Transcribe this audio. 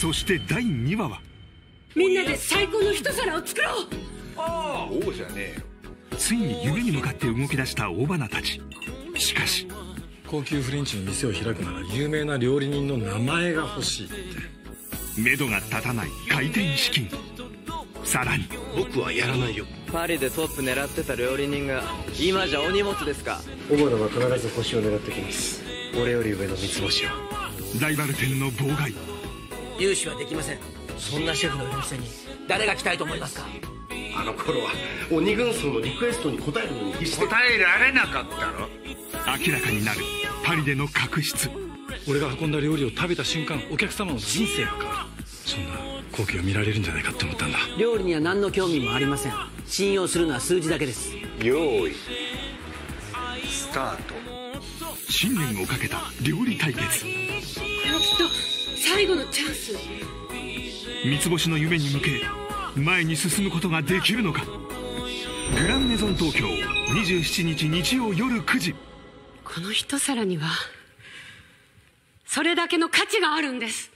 そして第2話はみんなで最高の一皿を作ろう。 ああ、王じゃねえよ。 ついに夢に向かって動き出した大花たち。しかし高級フレンチの店を開くなら有名な料理人の名前が欲しいって。 目処が立たない開店資金。さらに僕はやらないよ。 パリでトップ狙ってた料理人が今じゃお荷物ですか。 小花は必ず星を狙ってきます。俺より上の三つ星を。 ライバル店の妨害。 融資はできません。そんなシェフのいる店に誰が来たいと思いますか。 あの頃は鬼軍曹のリクエストに応えるのに必死で。答えられなかったろ。 明らかになるパリでの確執。 俺が運んだ料理を食べた瞬間、お客様の人生が変わる。そんな光景を見られるんじゃないかって思ったんだ。 料理には何の興味もありません。信用するのは数字だけです。 用意スタート。 信念をかけた料理対決。 これはきっと最後のチャンス。 三つ星の夢に向け前に進むことができるのか。グランメゾン東京27日日曜夜9時。 この一皿にはそれだけの価値があるんです。